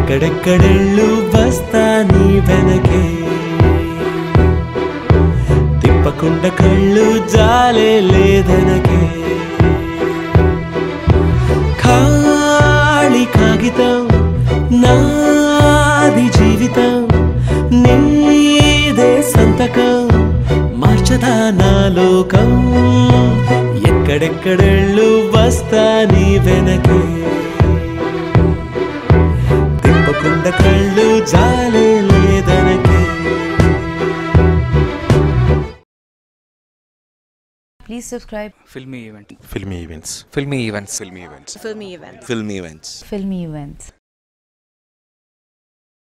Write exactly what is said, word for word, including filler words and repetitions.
ఎక్కడెక్కడెళ్ళు వస్తా నీ వెనకే తిప్పకుండా కళ్ళు జాలే లేదనకే ఖాళీ కాగితం నాది జీవితం నీదే సంతకం మార్చదా నా లోకం ఎక్కడెక్కడెళ్ళు వస్తా నీ వెనకే తిప్పకుండా కళ్ళు జాలే లేదనకే. Please subscribe Filmy Event. Filmy Events. Filmy Events. Filmy Events. Filmy Events. Filmy Events. Filmy Events.